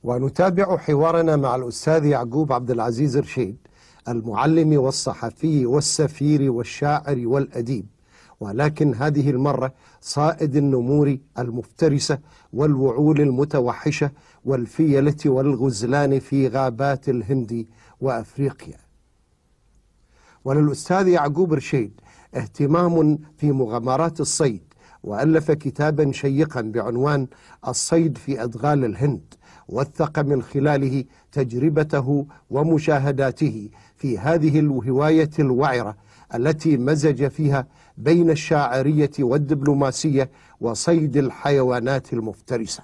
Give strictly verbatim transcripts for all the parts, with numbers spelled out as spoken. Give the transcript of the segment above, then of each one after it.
ونتابع حوارنا مع الأستاذ يعقوب عبد العزيز رشيد، المعلم والصحفي والسفير والشاعر والأديب، ولكن هذه المرة صائد النمور المفترسة والوعول المتوحشة والفيلة والغزلان في غابات الهند وأفريقيا. وللأستاذ يعقوب رشيد اهتمام في مغامرات الصيد، وألف كتابا شيقا بعنوان الصيد في أدغال الهند، وثق من خلاله تجربته ومشاهداته في هذه الهواية الوعرة التي مزج فيها بين الشاعرية والدبلوماسية وصيد الحيوانات المفترسة.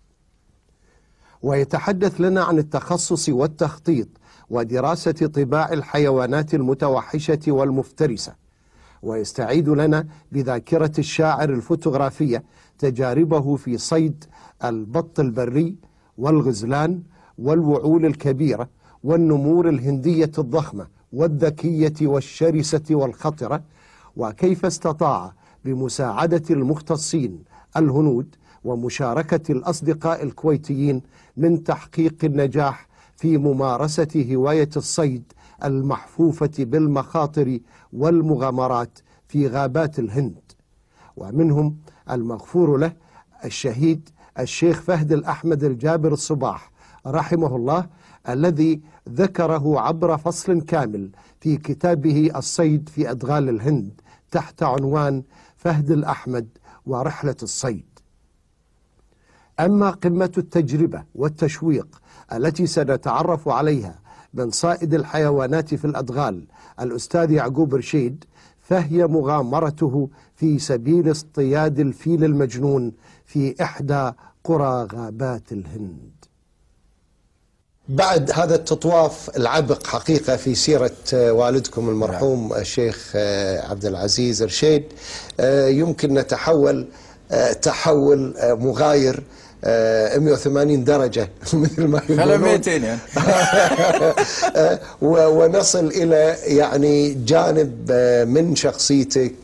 ويتحدث لنا عن التخصص والتخطيط ودراسة طباع الحيوانات المتوحشة والمفترسة، ويستعيد لنا بذاكرة الشاعر الفوتوغرافية تجاربه في صيد البط البري والغزلان والوعول الكبيرة والنمور الهندية الضخمة والذكية والشرسة والخطرة، وكيف استطاع بمساعدة المختصين الهنود ومشاركة الأصدقاء الكويتيين من تحقيق النجاح في ممارسة هواية الصيد المحفوفة بالمخاطر والمغامرات في غابات الهند. ومنهم المغفور له الشهيد الشيخ فهد الأحمد الجابر الصباح رحمه الله، الذي ذكره عبر فصل كامل في كتابه الصيد في أدغال الهند تحت عنوان فهد الأحمد ورحلة الصيد. أما قمة التجربة والتشويق التي سنتعرف عليها من صائد الحيوانات في الأدغال الأستاذ يعقوب رشيد، فهي مغامرته في سبيل اصطياد الفيل المجنون في إحدى قرى غابات الهند. بعد هذا التطواف العبق حقيقة في سيرة والدكم المرحوم الشيخ عبد العزيز رشيد، يمكن نتحول تحول مغاير مئة وثمانين درجة مثل ما يقولون مئتين يعني ونصل إلى يعني جانب من شخصيتك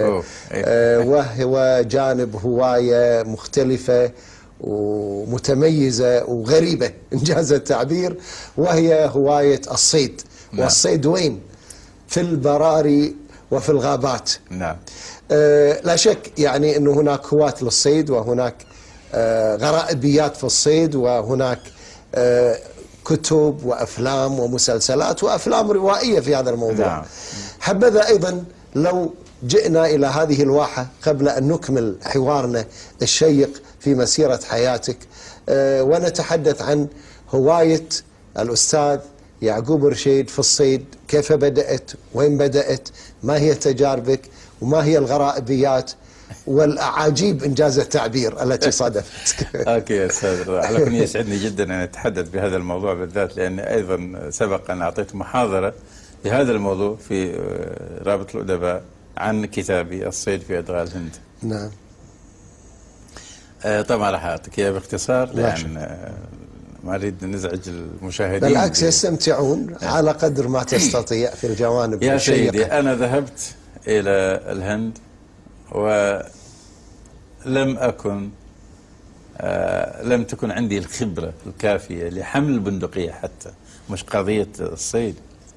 وهو جانب هواية مختلفة ومتميزة وغريبة إنجاز التعبير، وهي هواية الصيد. نعم. والصيد وين؟ في البراري وفي الغابات. نعم. آه لا شك يعني أنه هناك هواة للصيد، وهناك آه غرائبيات في الصيد، وهناك آه كتب وأفلام ومسلسلات وأفلام روائية في هذا الموضوع. نعم. حبذا أيضا لو جئنا إلى هذه الواحة قبل أن نكمل حوارنا الشيق في مسيرة حياتك، أه ونتحدث عن هواية الأستاذ يعقوب رشيد في الصيد. كيف بدأت؟ وين بدأت؟ ما هي تجاربك؟ وما هي الغرائبيات والأعاجيب إنجاز التعبير التي صادفتك؟ أوكي يا أستاذ، على كل يسعدني جدا أن أتحدث بهذا الموضوع بالذات، لأن أيضا سبق أن أعطيت محاضرة بهذا الموضوع في رابط الأدباء عن كتابي الصيد في أدغال الهند. نعم. آه طبعا راح أعطيك إياه باختصار، لأن آه ما أريد نزعج المشاهدين. بالعكس يستمتعون على قدر ما تستطيع في الجوانب يا الشيقة. سيدي، أنا ذهبت إلى الهند ولم أكن آه لم تكن عندي الخبرة الكافية لحمل البندقية، حتى مش قضية الصيد.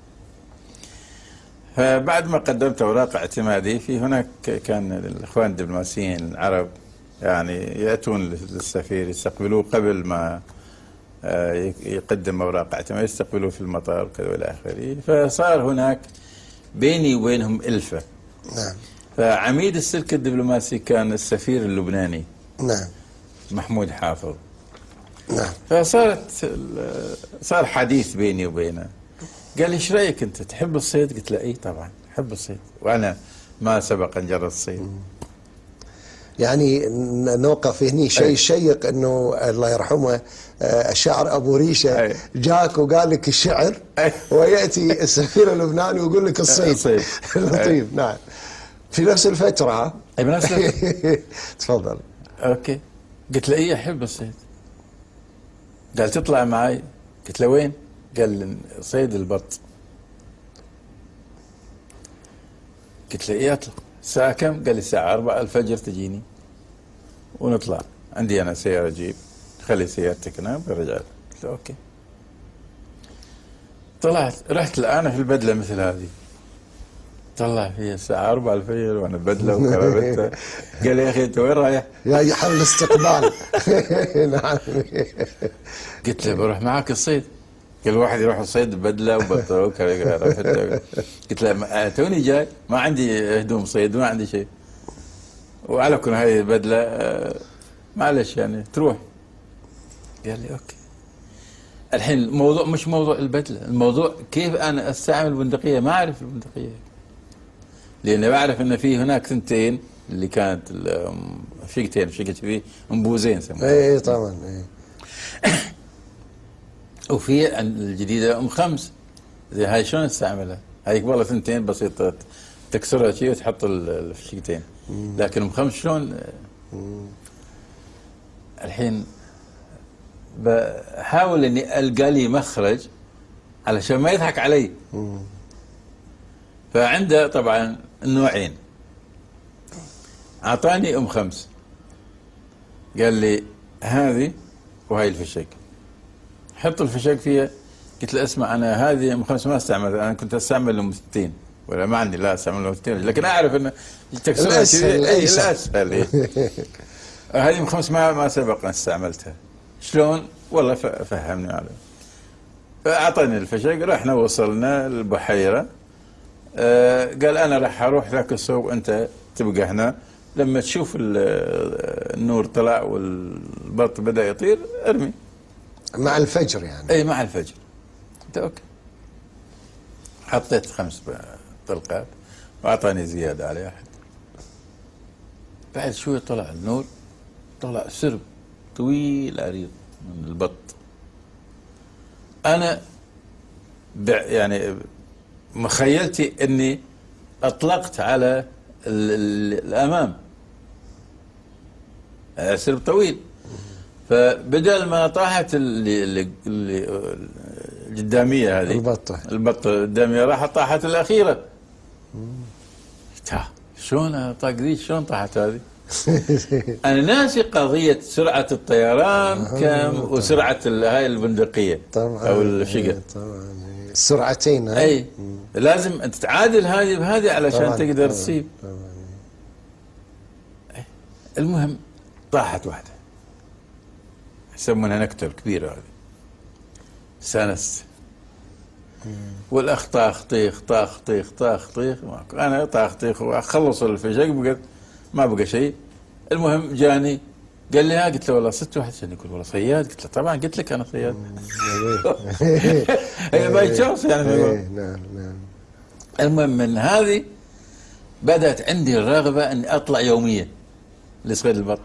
فبعد ما قدمت أوراق اعتمادي، في هناك كان الإخوان الدبلوماسيين العرب يعني يأتون للسفير يستقبلوه قبل ما يقدم أوراق اعتمادي، يستقبلوه في المطار وكذا والى آخره. فصار هناك بيني وبينهم ألفة. نعم. فعميد السلك الدبلوماسي كان السفير اللبناني. نعم. محمود حافظ. نعم. فصارت صار حديث بيني وبينه. قال لي: ايش رايك انت، تحب الصيد؟ قلت له: اي طبعا احب الصيد، وانا ما سبق ان جربت الصيد. يعني نوقف هني شيء شيق، انه الله يرحمه الشاعر ابو ريشه أي. جاك وقال لك الشعر أي. وياتي السفير اللبناني ويقول لك الصيد. لطيف. نعم. في نفس الفتره. اي بنفس الفتره. تفضل. اوكي. قلت له: اي احب الصيد. قال: تطلع معي؟ قلت له: وين؟ قال: صيد البط. قلت له: ايه اطلع. الساعة كم؟ قال لي: الساعة أربعة الفجر تجيني ونطلع. عندي أنا سيارة جيب، خلي سيارتك هنا برجع. قلت له اوكي. طلعت رحت الآن في البدلة مثل هذه، طلع فيها الساعة أربعة الفجر وأنا بدلة وكرافته. قال لي يا أخي أنت وين رايح؟ يا حفل استقبال. نعم. قلت له بروح معك الصيد. قال واحد يروح الصيد ببدلة وبطل وكرافته. قلت له توني جاي ما عندي هدوم صيد ما عندي شيء، وعلى كل هذه البدلة معلش يعني تروح. قال لي أوكي. الحين الموضوع مش موضوع البدلة، الموضوع كيف أنا أستعمل البندقية. ما أعرف البندقية، لأني بعرف أن في هناك ثنتين اللي كانت فيقتين فيقت فيه أنبوزين سموها. إيه طبعا. إيه. وفي الجديدة أم خمس. زي هاي شلون استعملها؟ هاي والله ثنتين بسيطة تكسرها شيء وتحط الفشيقتين، لكن أم خمس شلون؟ الحين بحاول اني القى لي مخرج علشان ما يضحك علي. فعنده طبعا النوعين، اعطاني ام خمس قال لي هذه وهاي الفشق، حط الفشق فيها. قلت له اسمع انا هذه ام خمس ما استعملها، انا كنت استعمل ام ستين ولا ما عندي لا استعمل ام ستين، لكن اعرف ان تكسرها الاسهل. اي الاسهل. هذه ام خمس ما ما سبق ان استعملتها. شلون؟ والله فهمني عليه. فأعطاني الفشق. رحنا وصلنا البحيرة. آه قال أنا راح أروح ذاك السوق أنت تبقى هنا، لما تشوف النور طلع والبط بدأ يطير ارمي. مع الفجر يعني؟ أي مع الفجر. قلت أوكي. حطيت خمس طلقات وأعطاني زيادة على أحد. بعد شوي طلع النور، طلع سرب طويل عريض من البط. أنا يعني مخيلتي أني أطلقت على ال ال الأمام سرب طويل، فبدل ما طاحت اللي, اللي القدامية هذه البطة البطة القدامية راحت طاحت الأخيرة. شلون طاق ذي؟ شلون طاحت هذه؟ أنا ناسي قضية سرعة الطيران كم وسرعة هاي البندقية طبعا أو الفشقة. طبعا السرعتين. أي لازم أنت تعادل هذه بهذه علشان طبعاً تقدر تصيب. المهم طاحت واحدة يسمونها نكتة الكبيرة هذه، سانست. والأخ طاخ طيخ طاخ طيخ طاخ طيخ، أنا طاخ طيخ وخلص الفشق بقت ما بقى شيء. المهم جاني قال لي ها، قلت له والله ست واحد عشان يقول والله صياد. قلت له طبعا قلت لك انا صياد. هي باي تشانس يعني. نعم نعم. المهم من هذه بدأت عندي الرغبة اني اطلع يوميا لصيد البط.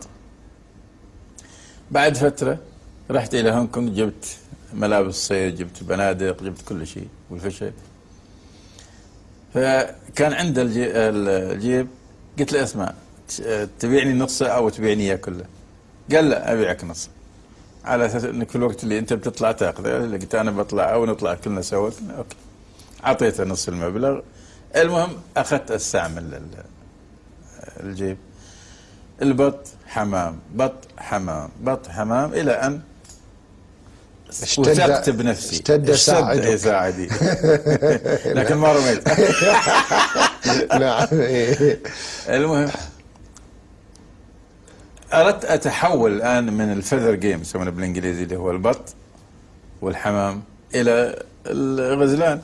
بعد فترة رحت الى هونغ كونغ، جبت ملابس صيد، جبت بنادق، جبت كل شيء والفشل. فكان عنده الجيب، قلت له اسمع تبيعني نصه او تبيعني اياه كله؟ قال لا ابيعك نصه، على اساس انك في الوقت اللي انت بتطلع تاخذه. قلت انا بطلع او نطلع كلنا سوا. اوكي، اعطيته نص المبلغ. المهم اخذت استعمل الجيب، البط حمام بط حمام بط حمام، الى ان وثقت بنفسي. اشتد ساعدك. ساعدي. لكن ما رميت. نعم. المهم أردت أتحول الآن من الفذر جيم يسمونه بالإنجليزي اللي هو البط والحمام إلى الغزلان.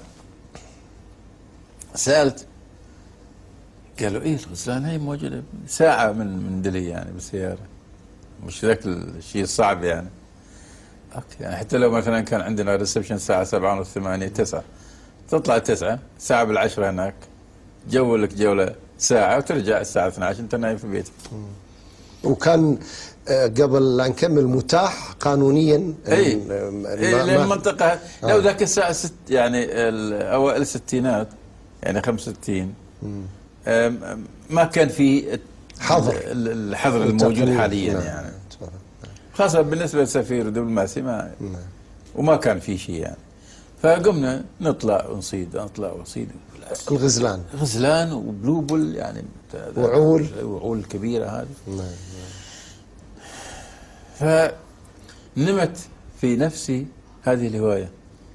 سألت قالوا إيه الغزلان هي موجودة ساعة من من دلي يعني بالسيارة، مش ذاك الشيء الصعب يعني. أوكي، يعني حتى لو مثلا كان عندنا ريسبشن الساعة سبعة ونص ثمانية تسعة، تطلع تسعة ساعة بالعشرة هناك، جولك جولة ساعة وترجع الساعة اثنعش عشر أنت نايم في بيتك. وكان قبل لا نكمل متاح قانونيا. اي للمنطقة. لو ذاك الساعة ست يعني اوائل الستينات يعني خمسة وستين ما كان في حظر الحظر الموجود حاليا. نعم. يعني خاصة بالنسبة لسفير دبلوماسي ما نعم. وما كان في شيء يعني. فقمنا نطلع ونصيد نطلع ونصيد الغزلان غزلان وبلوبل يعني وعول وعول كبيرة هذه. نعم. فنمت في نفسي هذه الهواية.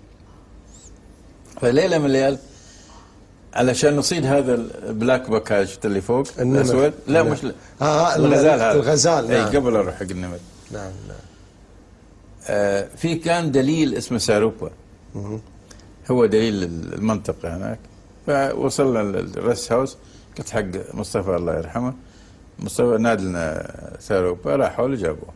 فليلة من الليال علشان نصيد هذا البلاك بوك هذا شفت اللي فوق الأسود، لا مش آه الغزال هذا، الغزال نعم. نعم. قبل أروح حق النمر. نعم نعم. آه في كان دليل اسمه ساروبا، هو دليل المنطقة هناك. فوصلنا للريست هاوس، قلت حق مصطفى الله يرحمه، مصطفى نادى لنا ساروبا، راحوا له جابوه.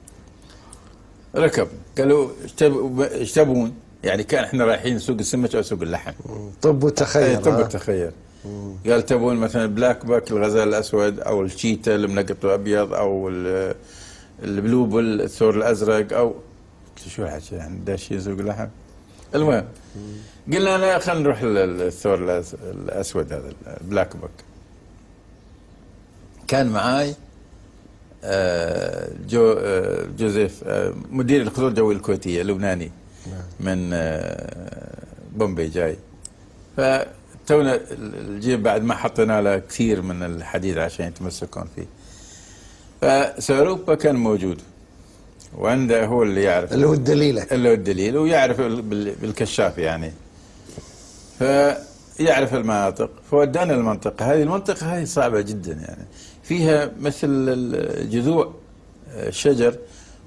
ركب قالوا ايش تبون؟ يعني كان احنا رايحين سوق السمك او سوق اللحم. طب وتخيل. طب وتخيل. قال تبون مثلا بلاك باك الغزال الاسود، او الشيتا المنقط الابيض، او البلوبل الثور الازرق، او شو الحكي يعني داشين سوق اللحم. المهم قلنا لا خلينا نروح للثور الاسود هذا البلاك باك. كان معاي جو جوزيف مدير الخطوط الجوية الكويتية لبناني من بومبي جاي. فتونا الجيب بعد ما حطينا له كثير من الحديد عشان يتمسكون فيه. فساروبا كان موجود وعنده هو اللي يعرف اللي هو الدليل اللي هو الدليل ويعرف بالكشاف يعني، فيعرف المناطق. فودانا المنطقة هذه. المنطقة هذه صعبة جدا يعني، فيها مثل جذوع شجر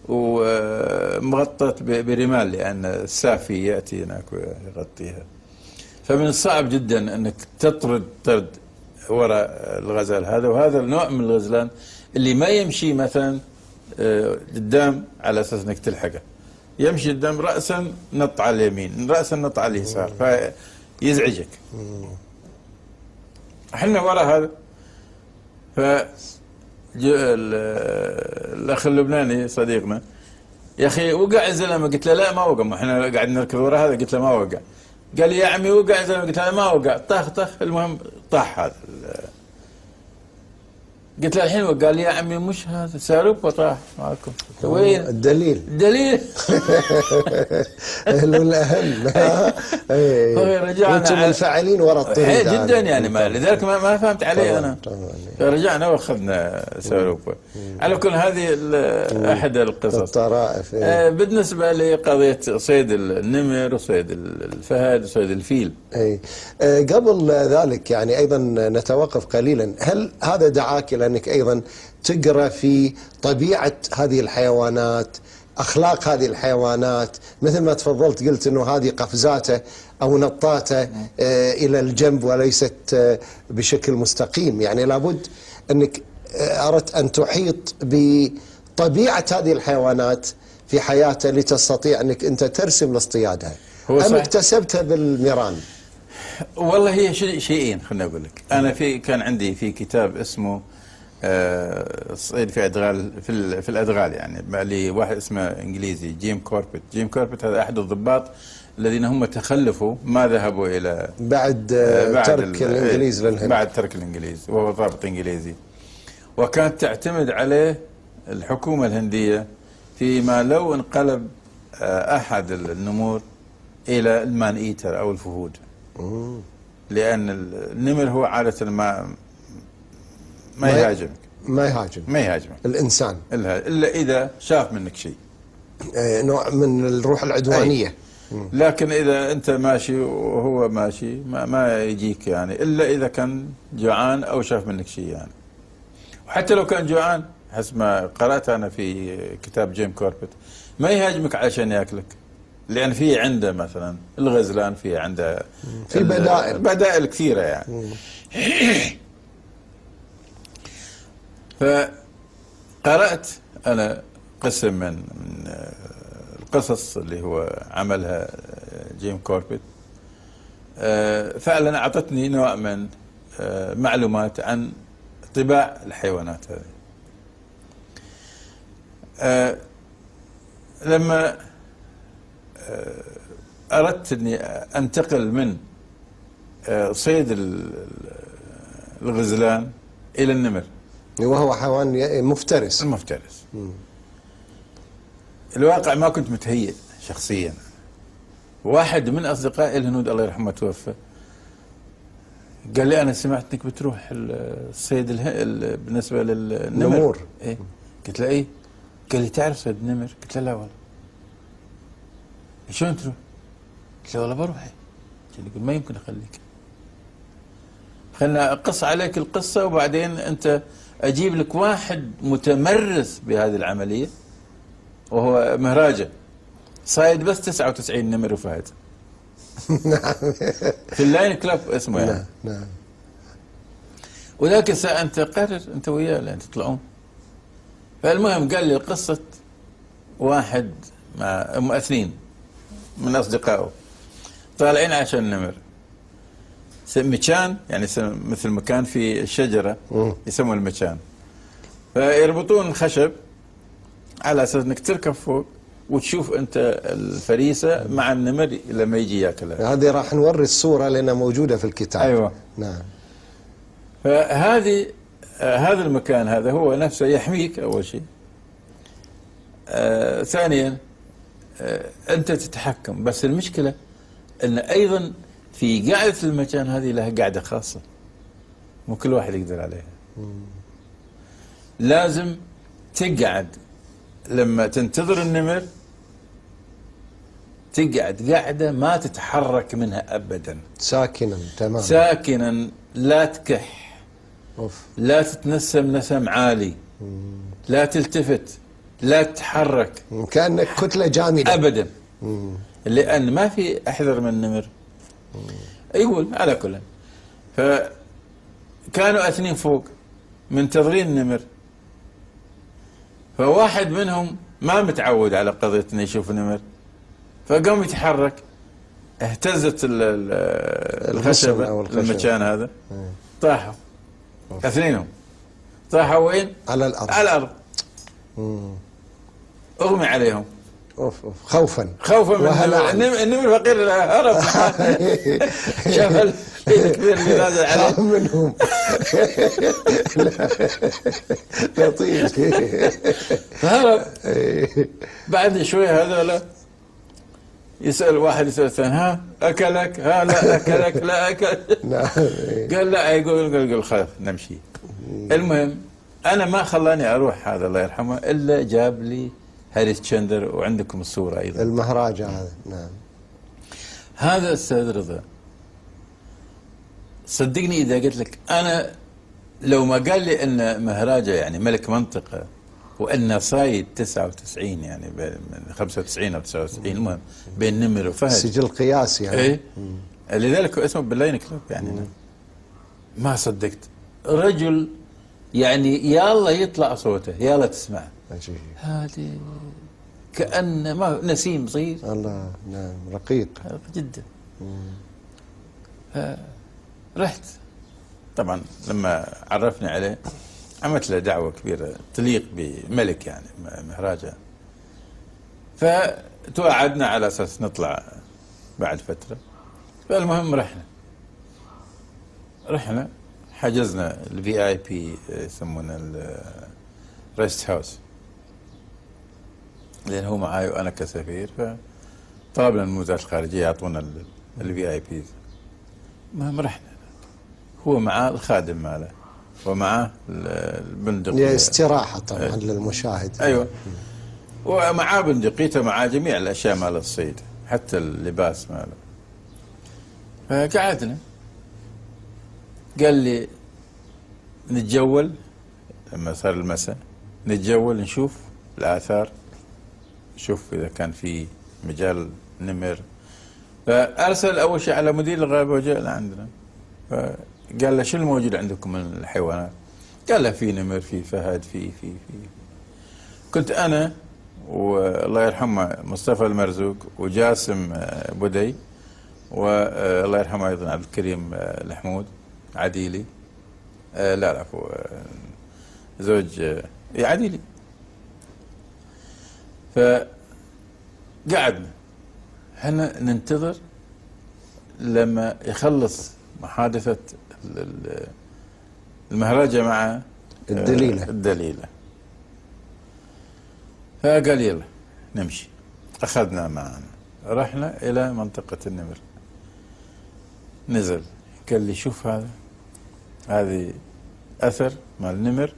ومغطت برمال لأن السافي يأتي هناك ويغطيها. فمن الصعب جدا أنك تطرد طرد وراء الغزال هذا. وهذا النوع من الغزلان اللي ما يمشي مثلا قدام على أساس أنك تلحقه، يمشي قدام رأسا نط على اليمين، رأسا نط على اليسار، فيزعجك. احنا وراء هذا. ف الاخ اللبناني صديقنا يا اخي وقع الزلمه، قلت له لا ما وقع، احنا قاعد نركض ورا هذا، قلت له ما وقع. قال لي يا عمي وقع الزلمه، قلت له ما وقع، طخ طخ. المهم طاح هذا. قلت له الحين وقع. قال لي يا عمي مش هذا ساروبا طاح معكم. وين الدليل؟ الدليل الاهم. رجعنا انتم الفاعلين وراء الطريق جدا يعني، ما لذلك ما, ما فهمت عليه انا. رجعنا واخذنا ساروبا. على كل هذه احد القصص الطرائف. آه بالنسبه لقضيه صيد النمر وصيد الفهد وصيد الفيل. اي آه قبل ذلك يعني ايضا نتوقف قليلا. هل هذا دعاك الى انك ايضا تقرا في طبيعه هذه الحيوانات، اخلاق هذه الحيوانات، مثل ما تفضلت قلت انه هذه قفزاته او نطاته آه الى الجنب وليست آه بشكل مستقيم، يعني لابد انك آه اردت ان تحيط بطبيعه هذه الحيوانات في حياته لتستطيع انك انت ترسم لاصطيادها، ام اكتسبتها بالميران؟ والله هي شيئين. خليني اقول لك، انا في كان عندي في كتاب اسمه الصيد في ادغال في في الادغال يعني لواحد اسمه انجليزي جيم كوربت. جيم كوربت هذا احد الضباط الذين هم تخلفوا ما ذهبوا الى بعد, بعد ترك الانجليز للهند، بعد ترك الانجليز، وهو ضابط انجليزي. وكانت تعتمد عليه الحكومه الهنديه فيما لو انقلب احد النمور الى المان ايتر او الفهود. مم. لان النمر هو عاده ما ما يهاجمك، ما يهاجم ما يهاجمك الانسان الا اذا شاف منك شيء، نوع من الروح العدوانيه. لكن اذا انت ماشي وهو ماشي ما, ما يجيك يعني، الا اذا كان جوعان او شاف منك شيء يعني. وحتى لو كان جوعان حسب ما قرات انا في كتاب جيم كوربت ما يهاجمك عشان ياكلك، لان في عنده مثلا الغزلان، في عنده في بدائل بدائل كثيره يعني. فقرأت أنا قسم من, من القصص اللي هو عملها جيم كوربت، فعلا أعطتني نوع من معلومات عن طباع الحيوانات هذه. لما أردت أني أنتقل من صيد الغزلان إلى النمر، وهو حيوان مفترس مفترس الواقع ما كنت متهيئ شخصيا. واحد من أصدقائي الهنود الله يرحمه توفى، قال لي أنا سمعت أنك بتروح الصيد بالنسبة للنمر. إيه؟ قلت له إيه؟ قال لي تعرف صيد النمر؟ قلت له لا والله. شلون تروح؟ قلت له والله بروح. يقول ما يمكن اخليك، خلنا اقص عليك القصه وبعدين انت اجيب لك واحد متمرس بهذه العمليه وهو مهراجه صايد بس تسعة وتسعين نمر وفهد. نعم. في اللاين كلاب اسمه يعني. نعم نعم. وذاك الساعه انت قرر انت وياه لين تطلعون. فالمهم قال لي قصه واحد مع اثنين من اصدقائه طالعين عشان النمر، مكان يعني مثل مكان في الشجره يسموه المكان، فيربطون الخشب على اساس انك تركب فوق وتشوف انت الفريسه مع النمر لما يجي ياكلها. هذه راح نوري الصوره لانها موجوده في الكتاب. ايوه نعم. فهذه آه هذا المكان هذا هو نفسه يحميك اول شيء. آه ثانيا آه انت تتحكم، بس المشكله ان ايضا في قاعده المكان هذه لها قاعده خاصه مو كل واحد يقدر عليها. لازم تقعد لما تنتظر النمر، تقعد قاعده ما تتحرك منها ابدا، ساكنا تماما، ساكنا، لا تكح، أوف. لا تتنسم نسم عالي، لا تلتفت، لا تتحرك، كأنك كتلة جامدة ابدا. لان ما في احذر من النمر. يقول على كل، فكانوا اثنين فوق منتظرين النمر، فواحد منهم ما متعود على قضية انه يشوف النمر، فقام يتحرك، اهتزت الخشبة المكان هذا، طاحوا اثنينهم، طاحوا وين؟ على الارض، على الارض. اغمي عليهم. اوف اوف خوفا خوفا من النمر. فقير هرب شاف الفيل الكبير اللي نازل عليه خاف منهم. لطيف. فهرب. بعد شوي هذول يسأل واحد يسأل الثاني، ها أكلك؟ ها لا أكلك؟ لا أكلك؟ قال لا. يقول قال خلاص نمشي. المهم أنا ما خلاني أروح هذا الله يرحمه إلا جاب لي هاريس تشندر، وعندكم الصورة أيضا المهراجة هذا. نعم. هذا أستاذ رضا صدقني إذا قلت لك أنا لو ما قال لي أن مهراجة يعني ملك منطقة وأن صايد تسعة وتسعين يعني من خمسة وتسعين أو تسعة وتسعين المهم بين نمر وفهد سجل قياسي يعني. إيه؟ لذلك اسمه باللاين كلوب يعني. مم. ما صدقت رجل يعني يلا يطلع صوته يلا تسمع. هذه كأن ما نسيم صغير. الله. نعم. رقيق جدا. رحت طبعا لما عرفني عليه عملت له دعوة كبيرة تليق بملك يعني مهراجة، فتوعدنا على أساس نطلع بعد فترة. فالمهم رحنا رحنا حجزنا الفي اي بي يسمونه الريست هاوس، لأن هو معاي وأنا كسفير، فطلبنا من وزارة الخارجية يعطونا الفي اي بيز. المهم رحنا، هو معاه الخادم ماله ومعاه البندق استراحة طبعا أيوة. للمشاهد. أيوة. ومعاه بندقيته، معاه جميع الأشياء مال الصيد حتى اللباس ماله. فقعدنا قال لي نتجول لما صار المساء، نتجول نشوف الآثار، نشوف إذا كان في مجال نمر. فأرسل أول شيء على مدير الغابة وجاء لعندنا، فقال له شو الموجود عندكم من الحيوانات؟ قال له في نمر، في فهد، في في في كنت أنا والله يرحمه مصطفى المرزوق وجاسم بدي، والله يرحمه أيضا عبد الكريم الحمود عديلي، لا لا عفوا زوج عديلي. فقعدنا احنا ننتظر لما يخلص محادثة المهرجة مع الدليلة الدليلة. فقال يلا نمشي، أخذنا معنا، رحنا إلى منطقة النمر. نزل قال لي شوف هذا، هذه أثر مال النمر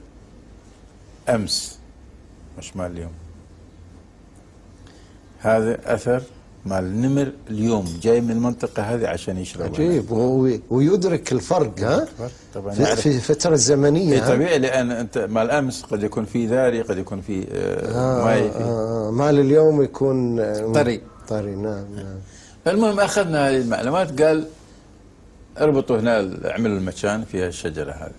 أمس مش مال اليوم، هذا أثر مال النمر اليوم جاي من المنطقة هذه عشان يشرب. عجيب. ويدرك الفرق ها طبعا في, في الفترة الزمنية. في طبيعي، لأن أنت مال أمس قد يكون في ذاري، قد يكون في آه ماي، في آه مال اليوم يكون طري طري. نعم نعم. المهم أخذنا هذه المعلومات، قال اربطوا هنا، اعملوا المكان فيها الشجرة هذه.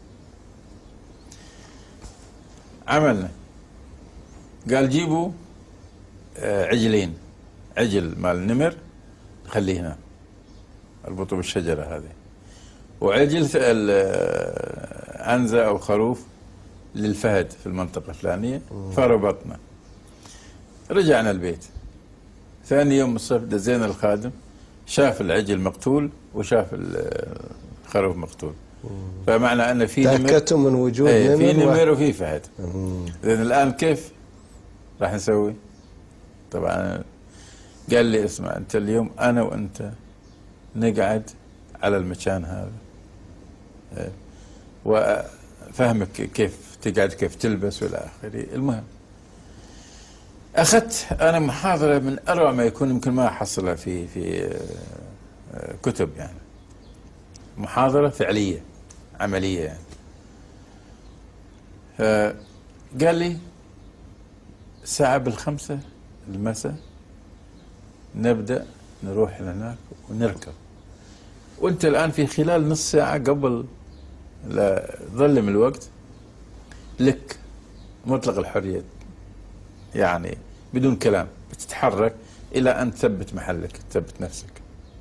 عملنا، قال جيبوا عجلين، عجل مال النمر خليه هنا اربطوا بالشجرة هذه، وعجل عنزة أو خروف للفهد في المنطقة الفلانية، فربطنا. رجعنا البيت ثاني يوم الصبح، دزينا الخادم، شاف العجل مقتول وشاف الخروف مقتول، فمعنى أن في نمر، تأكدتم من وجود نمر، في نمر و... وفي فهد. إذن الآن كيف راح نسوي؟ طبعا قال لي اسمع، أنت اليوم أنا وأنت نقعد على المكان هذا، وفهمك كيف تقعد، كيف تلبس والى اخره. المهم اخذت انا محاضره من اروع ما يكون، يمكن ما احصلها في في كتب، يعني محاضره فعليه عمليه يعني. قال لي الساعه بالخمسه المساء نبدا نروح لهناك ونركب، وانت الان في خلال نص ساعه قبل لا ظلم الوقت لك مطلق الحريه، يعني بدون كلام بتتحرك الى ان تثبت محلك، تثبت نفسك.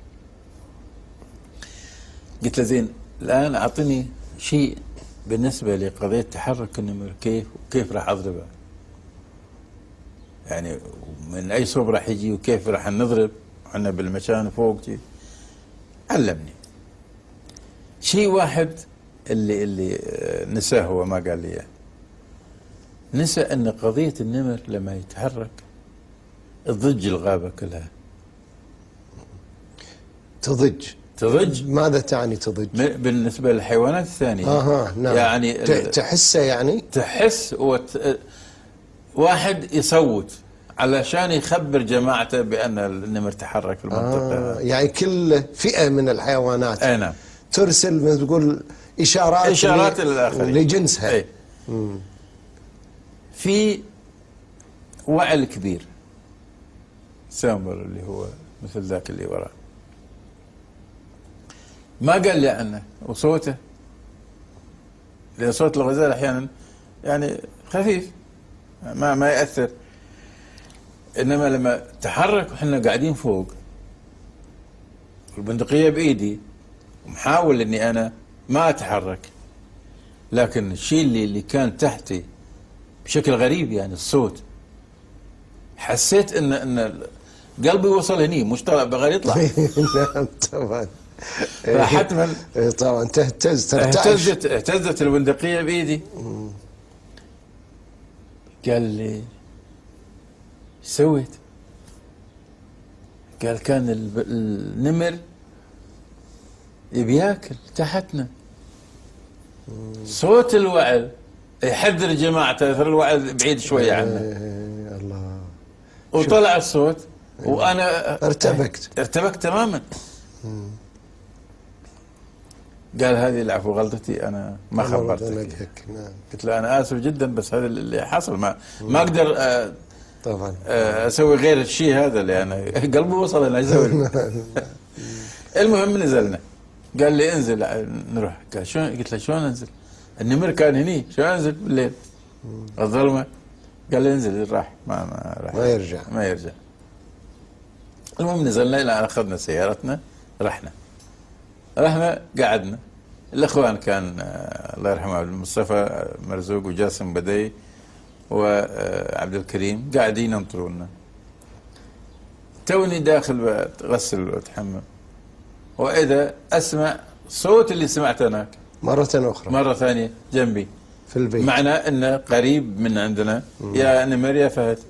قلت له زين، الان اعطني شيء بالنسبه لقضيه تحرك النمر، كيف وكيف راح اضربه، يعني من اي صوب راح يجي وكيف راح نضرب احنا بالمكان فوق. علمني شيء واحد اللي اللي نساه، هو ما قال لي اياه. نسى ان قضيه النمر لما يتحرك تضج الغابه كلها. تضج تضج ماذا تعني تضج؟ بالنسبه للحيوانات الثانيه. اها نعم. يعني تحسه، يعني تحس وت... واحد يصوت علشان يخبر جماعته بان النمر تحرك في المنطقه. آه يعني كل فئه من الحيوانات اي نعم ترسل مثل تقول اشارات اشارات للاخرين لجنسها. اي. في وعل كبير سامر اللي هو مثل ذاك اللي وراه، ما قال لي عنه، وصوته لان صوت الغزال احيانا يعني خفيف ما ما ياثر، انما لما تحرك وحنا قاعدين فوق والبندقيه بايدي ومحاول اني انا ما اتحرك، لكن الشيء اللي اللي كان تحتي بشكل غريب، يعني الصوت، حسيت ان ان قلبي وصل هني، مش طلع بغير يطلع. نعم طبعا. فحتما طبعا تهتز اهتزت اهتزت البندقيه بايدي. قال لي ايش سويت؟ قال كان النمر يبي ياكل تحتنا. صوت الوعل يحذر جماعته، ترى الوعل بعيد شويه عنا. الله. وطلع الصوت وانا ارتبكت ارتبكت تماما. قال هذه العفو غلطتي، انا ما خبرتك. نعم. قلت له انا اسف جدا، بس هذا اللي حصل، ما ما اقدر أ... طبعا اسوي غير الشيء هذا اللي انا قلبي وصل انا اسوي. المهم نزلنا، قال لي انزل نروح. قال شلون؟ قلت له شلون انزل؟ النمر كان هني، شلون انزل بالليل؟ الظلمه. قال لي انزل، راح ما ما راح ما يرجع ما يرجع. المهم نزلنا الى ان اخذنا سيارتنا، رحنا رحنا قعدنا. الاخوان كان الله يرحمه عبد المصطفى مرزوق وجاسم بدي وعبد الكريم قاعدين ينطرونا. توني داخل غسل واتحمم، واذا اسمع صوت اللي سمعته هناك مرة أخرى، مرة ثانية جنبي في البيت، معنى انه قريب من عندنا. مم. يا نمر يا فهد.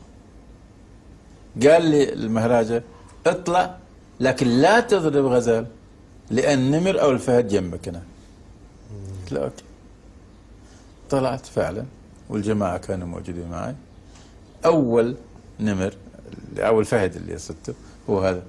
قال لي المهراجة اطلع لكن لا تضرب غزال، لأن النمر أو الفهد جنبك هنا. قلت له أوكي. طلعت فعلا والجماعة كانوا موجودين معي. أول نمر او الفهد اللي صدته هو هذا.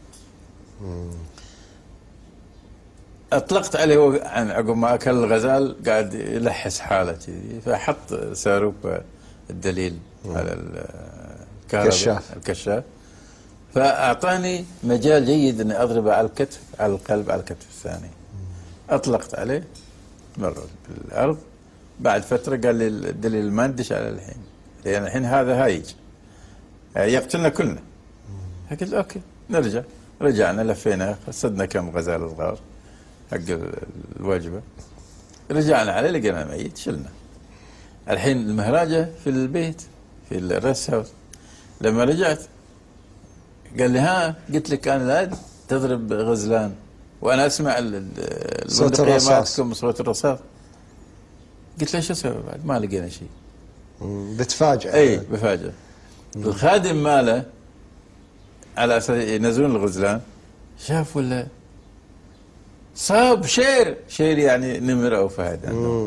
اطلقت عليه هو عن عقب ما اكل الغزال قاعد يلحس حاله كذي، فحط ساروب الدليل مم. على الكهرباء الكشاف الكشاف فاعطاني مجال جيد اني اضربه على الكتف، على القلب، على الكتف الثاني. اطلقت عليه مر بالارض. بعد فتره قال لي الدليل ما ندش على الحين، لان الحين هذا هايج يقتلنا كلنا. فقلت اوكي نرجع. رجعنا لفينا صدنا كم غزال صغار حق الوجبه، رجعنا عليه لقينا ميت شلنا. الحين المهراجه في البيت في الريست هاوس. لما رجعت قال لي ها قلت لك انا لا تضرب غزلان وانا اسمع صوت الرصاص صوت الرصاص. قلت له شو اسوي بعد؟ ما لقينا شيء. بتفاجئ. اي بفاجئ. الخادم ماله على اساس ينزلون الغزلان شاف ولا صاب شير، شير يعني نمر او فهد عنده.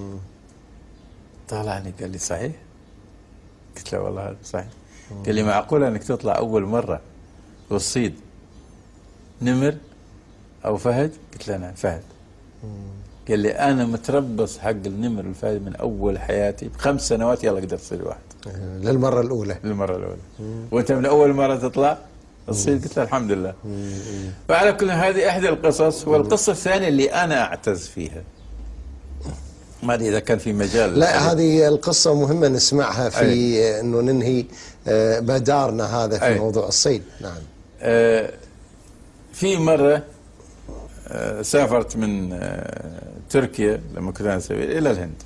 طالعني قال لي صحيح؟ قلت له والله هذا صحيح. قال لي معقول انك تطلع اول مره والصيد نمر او فهد؟ قلت له نعم فهد. قال لي انا متربص حق النمر والفهد من اول حياتي بخمس سنوات، يلا قدرت تصيد واحد للمره الاولى. للمره الاولى. وانت من اول مره تطلع الصيد؟ قلت له الحمد لله. فعلى كل هذه احدى القصص. والقصه الثانيه اللي انا اعتز فيها، ما ادري اذا كان في مجال. لا هذه القصه مهمه نسمعها في أي. انه ننهي مدارنا هذا في أي. موضوع الصيد. نعم. آه في مره آه سافرت من آه تركيا لما كنت انا سفير الى الهند.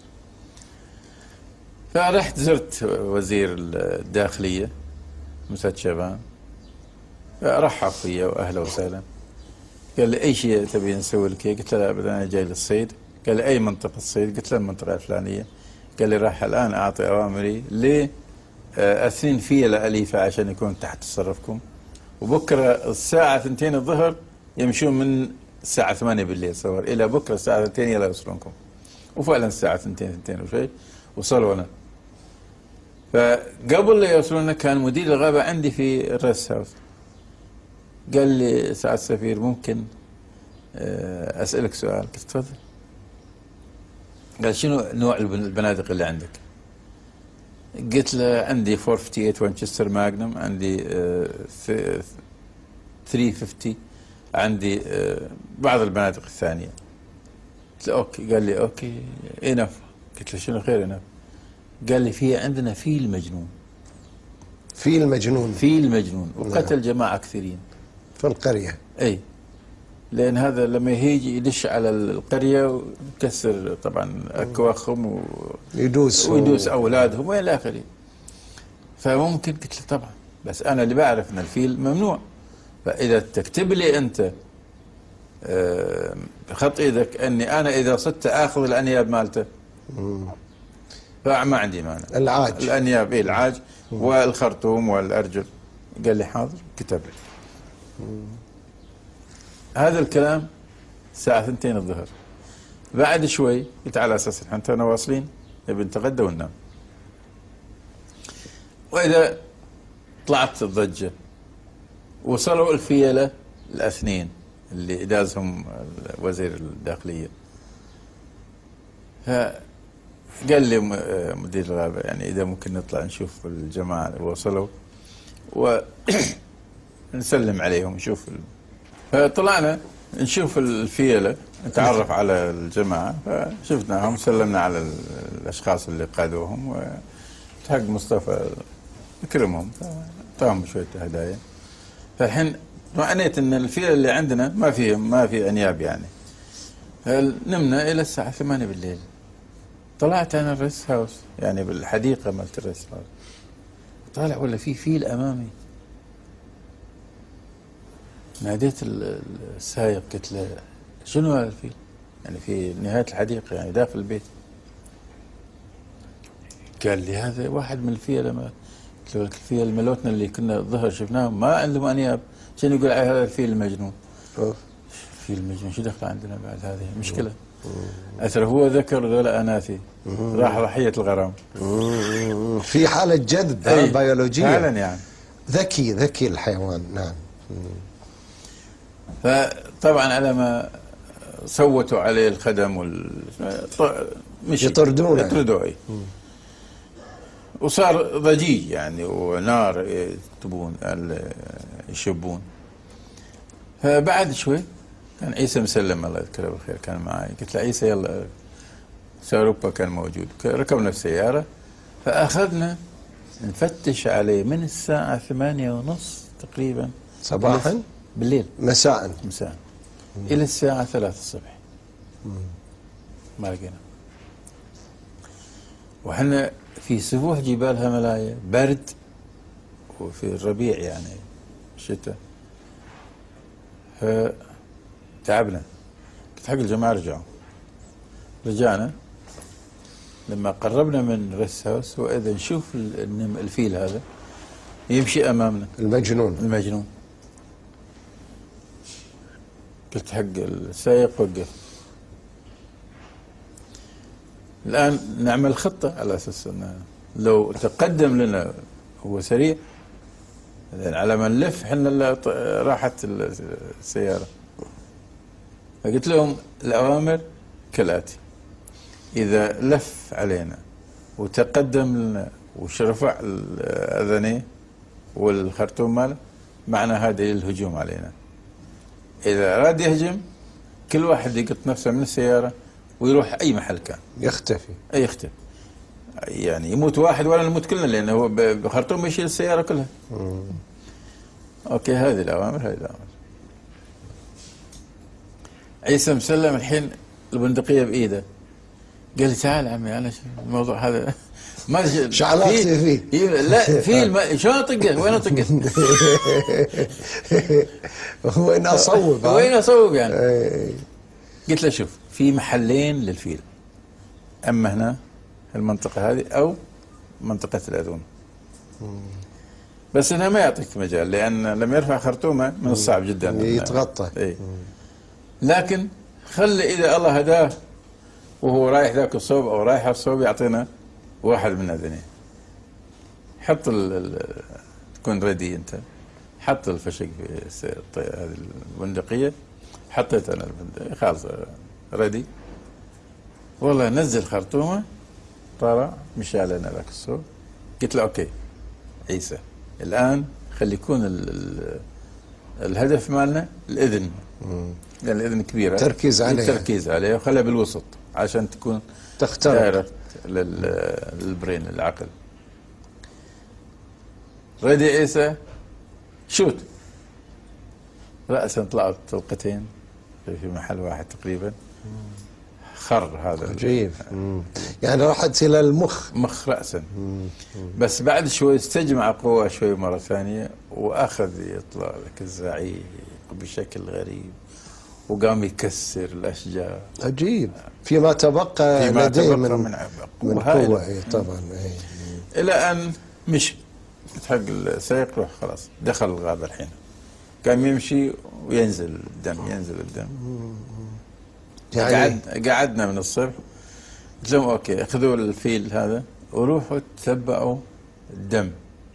فرحت زرت وزير الداخليه مسعد شعبان، رحب فيا واهلا وسهلا. قال لي اي شيء تبي نسوي لك؟ قلت له ابدا انا جاي للصيد. قال لي اي منطقه الصيد؟ قلت له المنطقه الفلانيه. قال لي راح الان اعطي اوامري ل اثنين فيله اليفه عشان يكون تحت تصرفكم، وبكره الساعه اثنتين الظهر يمشون من الساعه ثمانية بالليل صور الى بكره الساعه اثنتين يلا يوصلونكم. وفعلا الساعه اثنتين اثنتين وشيء وصلونا. فقبل لا يوصلونا كان مدير الغابه عندي في الريست هاوس. قال لي سعادة السفير ممكن اسالك سؤال؟ قلت تفضل. قال شنو نوع البنادق اللي عندك؟ قلت له عندي أربعمئة وثمانية وخمسين وينشستر ماجنوم، عندي ثلاثمئة وخمسين، عندي بعض البنادق الثانيه. قلت له اوكي. قال لي اوكي انف. قلت له شنو خير انف؟ قال لي في عندنا فيل مجنون. فيل مجنون؟ فيل مجنون وقتل نعم. جماعه كثيرين في القريه. اي لان هذا لما يجي يدش على القريه ويكسر طبعا اكواخهم ويدوس ويدوس اولادهم والى اخره. فممكن. قلت له طبعا، بس انا اللي بعرف ان الفيل ممنوع. فاذا تكتب لي انت بخط ايدك اني انا اذا صدت اخذ الانياب مالته فما عندي مانع. العاج الانياب. اي العاج والخرطوم والارجل. قال لي حاضر. كتب لي هذا الكلام الساعة اثنتين الظهر. بعد شوي قلت على اساس احنا تونا واصلين نبي نتغدى وننام. واذا طلعت الضجة وصلوا الفيلة الاثنين اللي دازهم وزير الداخلية. فقال لي مدير الغابة يعني اذا ممكن نطلع نشوف الجماعة اللي وصلوا ونسلم عليهم نشوف. فطلعنا نشوف الفيلة نتعرف على الجماعة. فشفناهم سلمنا على الأشخاص اللي قادوهم، وحق مصطفى اكرمهم اعطاهم شوية هدايا. فالحين طمأنيت ان الفيلة اللي عندنا ما فيهم ما في انياب يعني. نمنا الى الساعة ثمانية بالليل. طلعت انا الريست هاوس يعني بالحديقة مالت الريست هاوس. طالع ولا في فيل امامي. ناديت السايق قلت له شنو هذا الفيل؟ يعني في نهاية الحديقة يعني داخل البيت. قال لي هذا واحد من الفيل. ما قلت له الفيل ملوتنا اللي كنا الظهر شفناهم ما عندهم انياب، شنو يقول على هذا الفيل المجنون؟ الفيل المجنون شو دخل عندنا بعد؟ هذه مشكلة. أثر هو ذكر ذولا أناثي راح ضحية الغرام. في حالة جذب بيولوجية فعلا يعني. ذكي ذكي الحيوان. نعم. فطبعا على ما صوتوا عليه الخدم وال مشي يطردونه يطردوه، وصار ضجيج يعني، ونار يكتبون يشبون. فبعد شوي كان عيسى مسلم الله يذكره بالخير كان معي، قلت له عيسى يلا، ساروبا كان موجود، ركبنا في السيارة فأخذنا نفتش عليه من الساعة ثمانية ونص تقريبا صباحا بالليل مساء مساء إلى الساعة ثلاثة الصبح ما لقينا. وحنا في سفوح جبال هيمالايا، برد وفي الربيع يعني الشتاء، فتعبنا. قلت حق الجماعة رجعوا، رجعنا. لما قربنا من ريست هاوس وإذا نشوف الفيل هذا يمشي أمامنا، المجنون المجنون. قلت حق السائق وقف. الآن نعمل خطة على أساس أنه لو تقدم لنا هو سريع على ما نلف حنا راحت السيارة. فقلت لهم الأوامر كالآتي: إذا لف علينا وتقدم لنا وشرفع الأذنيه والخرطوم ماله، معنى هذا الهجوم علينا. إذا أراد يهجم كل واحد يقط نفسه من السيارة ويروح أي محل كان، يختفي أي يختفي، يعني يموت واحد ولا نموت كلنا، لأنه هو بخرطوم يشيل السيارة كلها. مم. أوكي، هذه الأوامر هذه الأوامر. عيسى مسلم الحين البندقية بإيده، قال لي تعال عمي أنا الموضوع هذا ما شعلات فيه. لا في الم... شلون اطقه؟ وين اطقه؟ وين اصوب؟ وين اصوب يعني؟ قلت له شوف، في محلين للفيل، اما هنا المنطقه هذه او منطقه الاذون، بس هنا ما يعطيك مجال، لان لما يرفع خرطومه من الصعب جدا يتغطى. اي لكن خلي اذا الله هداه وهو رايح ذاك الصوب او رايح الصوب يعطينا واحد من اذنيه. حط ال تكون ريدي انت، حط الفشق في هذه البندقيه، حطيت انا البندقيه خلاص ريدي. والله نزل خرطومه، طلع مشى علينا ذاك الصوب. قلت له اوكي عيسى، الان خلي يكون ال ال الهدف مالنا الاذن، لان الاذن كبيره، تركيز عليه، تركيز عليه، وخليها بالوسط عشان تكون تخترق للبرين العقل. ريدي عيسى شوت، رأسا طلعت طلقتين في محل واحد تقريبا، خر هذا عجيب. يعني راحت الى المخ، مخ رأسا. بس بعد شوي استجمع قوة شوي مرة ثانية، واخذ يطلع لك الزعيق بشكل غريب، وقام يكسر الاشجار. عجيب. فيما تبقى فيما لديه تبقى من من, من قوة. إيه طبعا. إيه. الى ان مشي حق السائق، روح خلاص دخل الغابة الحين، قام يمشي وينزل الدم، ينزل الدم. يعني قعد قعدنا من الصبح. قلت لهم اوكي اخذوا الفيل هذا وروحوا تتبعوا الدم،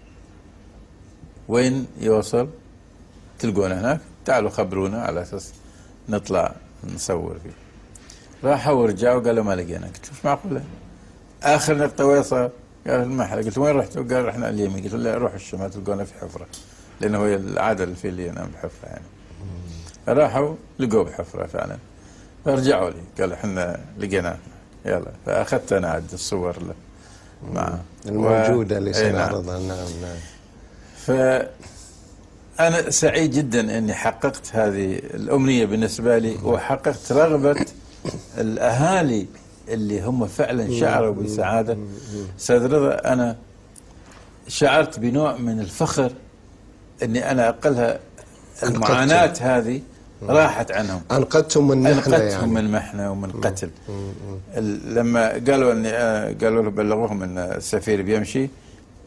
وين يوصل تلقونه هناك، تعالوا خبرونا على اساس نطلع نصور فيه. راحوا ورجعوا قالوا ما لقينا. قلت مش معقوله، اخر نقطه وين صار؟ قال المحل. قلت وين رحتوا؟ قال رحنا اليمين. قلت له روحوا الشمال تلقونه في حفره، لانه هي العاده الفيل اللي ينام بحفره يعني. راحوا لقوه بحفره فعلا، فرجعوا لي قالوا احنا لقيناه يلا. فاخذت انا عد الصور له معه الموجوده اللي و... سنعرضها. نعم نعم. فانا سعيد جدا اني حققت هذه الامنيه بالنسبه لي، وحققت رغبه الاهالي اللي هم فعلا شعروا بسعاده. استاذ رضا، انا شعرت بنوع من الفخر اني انا اقلها المعاناه هذه راحت عنهم، انقذتهم من محنه، انقذتهم يعني من محنه ومن قتل. لما قالوا اني قالوا له بلغوهم ان السفير بيمشي،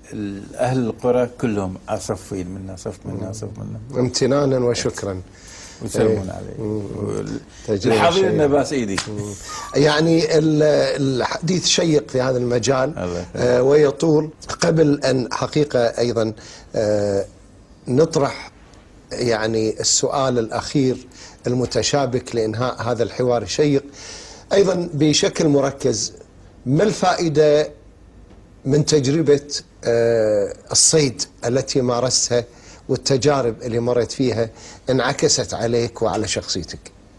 اهل القرى كلهم اصفين منا، صف منا صف منا، امتنانا وشكرا. ويسلمون عليه. الحظير انه باس ايدي. يعني الحديث شيق في هذا المجال آه ويطول. قبل ان حقيقه ايضا آه نطرح يعني السؤال الاخير المتشابك لانهاء هذا الحوار الشيق ايضا بشكل مركز، ما الفائده من تجربه آه الصيد التي مارستها والتجارب اللي مرت فيها انعكست عليك وعلى شخصيتك؟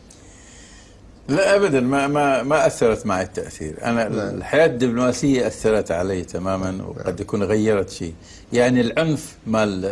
لا ابدا، ما ما ما اثرت معي التاثير. انا نعم. الحياه الدبلوماسيه اثرت علي تماما، وقد يكون غيرت شيء. يعني العنف مال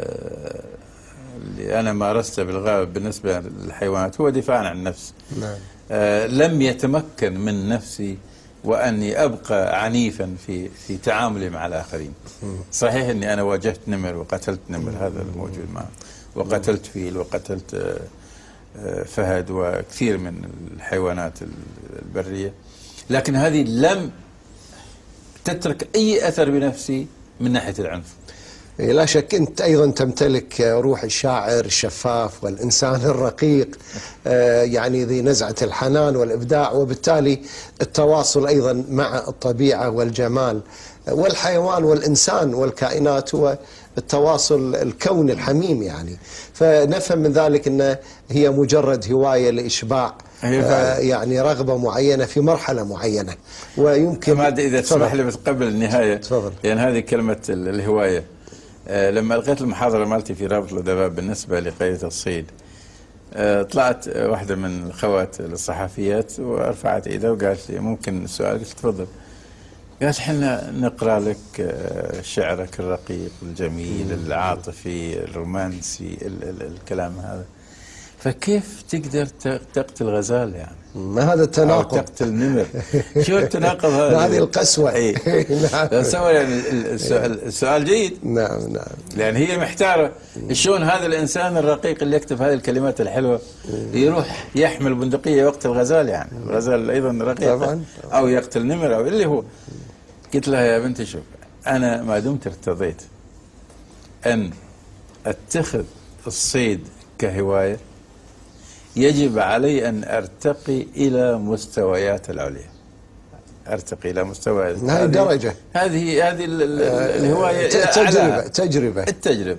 اللي انا مارسته بالغابه بالنسبه للحيوانات هو دفاع عن النفس. نعم. آه لم يتمكن من نفسي واني ابقى عنيفا في في تعاملي مع الاخرين. صحيح اني انا واجهت نمر وقتلت نمر، هذا الموجود معه، وقتلت فيل وقتلت آه فهد وكثير من الحيوانات البرية، لكن هذه لم تترك أي أثر بنفسي من ناحية العنف. لا شك أنت أيضا تمتلك روح الشاعر الشفاف والإنسان الرقيق، يعني ذي نزعة الحنان والإبداع، وبالتالي التواصل أيضا مع الطبيعة والجمال والحيوان والإنسان والكائنات هو التواصل الكوني الحميم. يعني فنفهم من ذلك أن هي مجرد هواية لإشباع آه يعني رغبة معينة في مرحلة معينة. ويمكن إذا تسمح لي بس قبل النهاية، لأن يعني هذه كلمة الهواية، آه لما ألقيت المحاضرة مالتي في رابط الأدباء بالنسبة لقضية الصيد، آه طلعت واحدة من الأخوات الصحفيات ورفعت إيدها وقالت لي ممكن السؤال؟ قلت تفضل. قالت حنا نقرأ لك شعرك الرقيق الجميل العاطفي الرومانسي ال ال الكلام هذا، فكيف تقدر تقتل غزال يعني؟ ما هذا التناقض؟ أو تقتل نمر. شو التناقض هذا؟ هذه القسوة. اي نعم. يعني السؤال, السؤال جيد. نعم نعم. لأن هي محتارة شلون هذا الإنسان الرقيق اللي يكتب هذه الكلمات الحلوة يروح يحمل بندقية ويقتل غزال، يعني الغزال أيضا رقيق طبعا. أو يقتل نمر أو اللي هو. قلت لها يا بنتي شوف، أنا ما دمت ارتضيت أن أتخذ الصيد كهواية يجب علي أن أرتقي إلى مستويات العليا، أرتقي إلى مستوى هذه درجة، هذه هذه الهواية تجربة تجربة التجربة.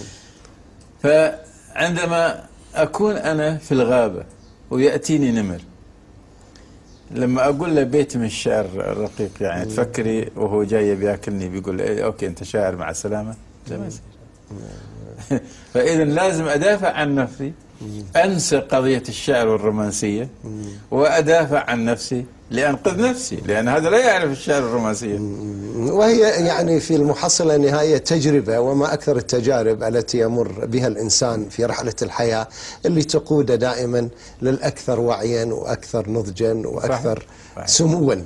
فعندما أكون أنا في الغابة ويأتيني نمر، لما أقول له بيت من الشعر الرقيق، يعني تفكري وهو جاي بياكلني بيقول إيه أوكي أنت شاعر مع السلامة؟ لا ما يصير. فإذا لازم أدافع عن نفسي، أنسى قضية الشعر والرومانسية وأدافع عن نفسي لأنقذ نفسي، لأن هذا لا يعرف الشعر والرومانسية. وهي يعني في المحصلة النهائية تجربة، وما أكثر التجارب التي يمر بها الإنسان في رحلة الحياة اللي تقود دائما للأكثر وعيا وأكثر نضجا وأكثر صحيح. سموا.